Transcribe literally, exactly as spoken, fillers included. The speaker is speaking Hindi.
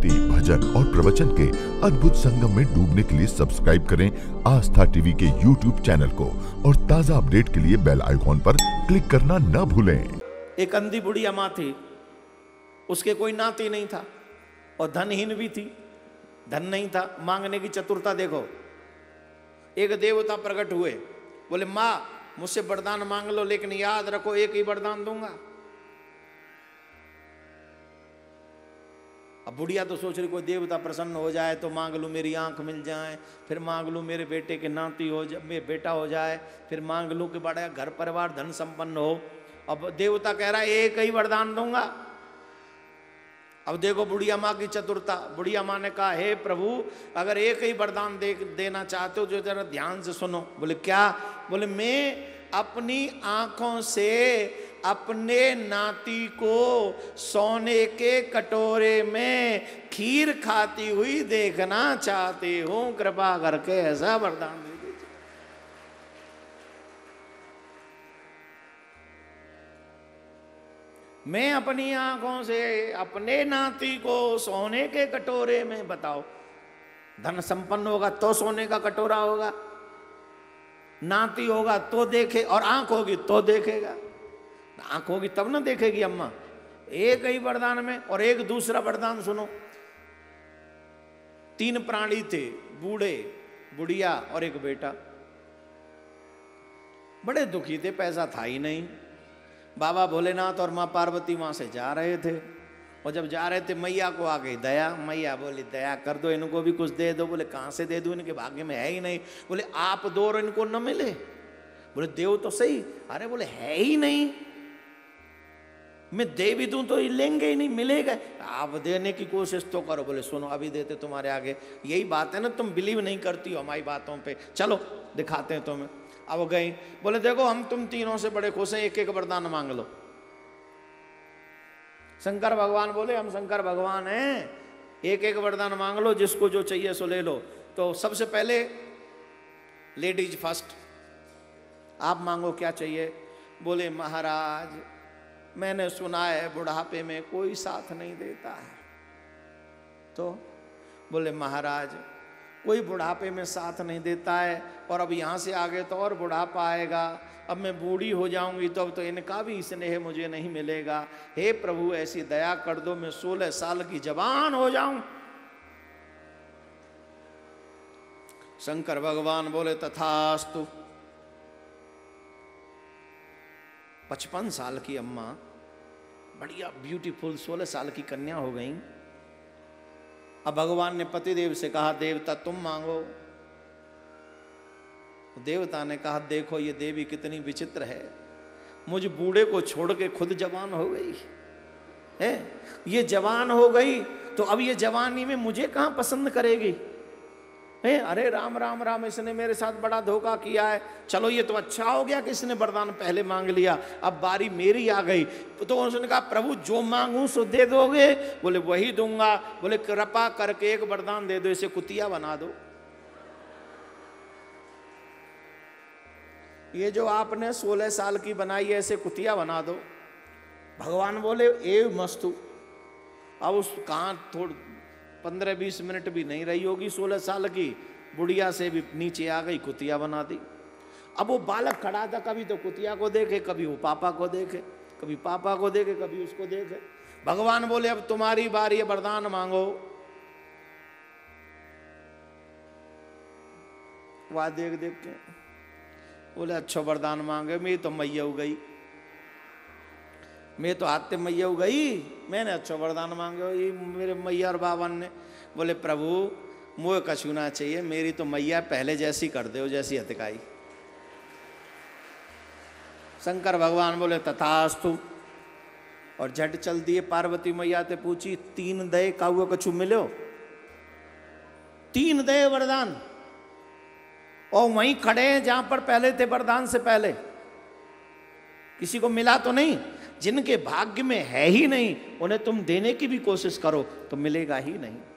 भक्ति, भजन और प्रवचन के अद्भुत संगम में डूबने के लिए सब्सक्राइब करें आस्था टीवी के यूट्यूब चैनल को और ताजा अपडेट के लिए बेल आइकॉन पर क्लिक करना न भूलें। एक अंधी बुढ़िया माँ थी, उसके कोई नाती नहीं था और धनहीन भी थी, धन नहीं था। मांगने की चतुरता देखो। एक देवता प्रकट हुए, बोले माँ मुझसे वरदान मांग लो, लेकिन याद रखो एक ही वरदान दूंगा। अब बुढ़िया तो सोच रही कोई देवता प्रसन्न हो जाए तो मांग लूँ मेरी आंख मिल जाए, फिर मांग लूँ मेरे बेटे के नाती हो जाए, मेरे बेटा हो जाए, फिर मांग लूँ कि बड़ा घर परिवार धन संपन्न हो। अब देवता कह रहा है एक ही वरदान दूंगा। अब देखो बुढ़िया माँ की चतुरता। बुढ़िया माँ ने कहा हे प्रभु, अगर एक ही वरदान दे देना चाहते हो जो जरा ध्यान से सुनो। बोले क्या? बोले मैं अपनी आंखों से अपने नाती को सोने के कटोरे में खीर खाती हुई देखना चाहती हूं, कृपा करके ऐसा वरदान दे दीजिए। मैं अपनी आंखों से अपने नाती को सोने के कटोरे में, बताओ धन संपन्न होगा तो सोने का कटोरा होगा, नाती होगा तो देखे, और आंख होगी तो देखेगा। आंख होगी तब ना देखेगी अम्मा। एक ही वरदान में। और एक दूसरा वरदान सुनो। तीन प्राणी थे, बूढ़े, बुढ़िया और एक बेटा। बड़े दुखी थे, पैसा था ही नहीं। बाबा भोलेनाथ और माँ पार्वती वहां से जा रहे थे, और जब जा रहे थे मैया को आ गई दया। मैया बोली दया कर दो, इनको भी कुछ दे दो। बोले कहाँ से दे दूं, इनके भाग्य में है ही नहीं। बोले आप दो और इनको न मिले। बोले देव तो सही। अरे बोले है ही नहीं, मैं दे भी दूं तो लेंगे ही नहीं, मिलेगा। आप देने की कोशिश तो करो। बोले सुनो अभी देते तुम्हारे आगे। यही बात है ना, तुम बिलीव नहीं करती हो हमारी बातों पे, चलो दिखाते हैं तुम्हें। अब वो गई, बोले देखो हम तुम तीनों से बड़े खुश हैं, एक एक वरदान मांग लो। शंकर भगवान बोले हम शंकर भगवान हैं, एक एक वरदान मांग लो, जिसको जो चाहिए सो ले लो। तो सबसे पहले लेडीज फर्स्ट, आप मांगो क्या चाहिए। बोले महाराज मैंने सुना है बुढ़ापे में कोई साथ नहीं देता है। तो बोले महाराज कोई बुढ़ापे में साथ नहीं देता है, और अब यहाँ से आगे तो और बुढ़ापा आएगा, अब मैं बूढ़ी हो जाऊंगी तो अब तो इनका भी स्नेह मुझे नहीं मिलेगा। हे प्रभु ऐसी दया कर दो, मैं सोलह साल की जवान हो जाऊं। शंकर भगवान बोले तथास्तु। पचपन साल की अम्मा, बढ़िया ब्यूटीफुल सोलह साल की कन्या हो गई। अब भगवान ने पतिदेव से कहा देवता तुम मांगो। देवता ने कहा देखो ये देवी कितनी विचित्र है, मुझ बूढ़े को छोड़ के खुद जवान हो गई है। ये जवान हो गई तो अब ये जवानी में मुझे कहां पसंद करेगी है। अरे राम राम राम, इसने मेरे साथ बड़ा धोखा किया है। चलो ये तो अच्छा हो गया कि इसने वरदान पहले मांग लिया, अब बारी मेरी आ गई। तो उसने कहा प्रभु जो मांगू सो दे दोगे। बोले वही दूंगा। बोले कृपा करके एक वरदान दे दो, इसे कुतिया बना दो। ये जो आपने सोलह साल की बनाई है इसे कुतिया बना दो। भगवान बोले एव मस्तु। अब उस कहां थोड़ पंद्रह बीस मिनट भी नहीं रही होगी, सोलह साल की बुढ़िया से भी नीचे आ गई, कुतिया बना दी। अब वो बालक खड़ा था, कभी तो कुतिया को देखे, कभी वो पापा को देखे, कभी पापा को देखे, कभी उसको देखे। भगवान बोले अब तुम्हारी बारी है, वरदान मांगो। वह देख देख के बोले अच्छा वरदान मांगे। मैं तो मैया हो गई, मैं तो हाथ मैया हो गई, मैंने अच्छा वरदान मांगे। ये मेरे मैया और बाबा ने बोले प्रभु मुझे कछु ना चाहिए, मेरी तो मैया पहले जैसी कर दो जैसी हतकाई। शंकर भगवान बोले तथास्तु, और झट चल दिए। पार्वती मैया ते पूछी तीन दे का हुआ कछु मिलो? तीन दे वरदान, और वहीं खड़े हैं जहां पर पहले थे वरदान से पहले। किसी को मिला तो नहीं। जिनके भाग्य में है ही नहीं उन्हें तुम देने की भी कोशिश करो तो मिलेगा ही नहीं।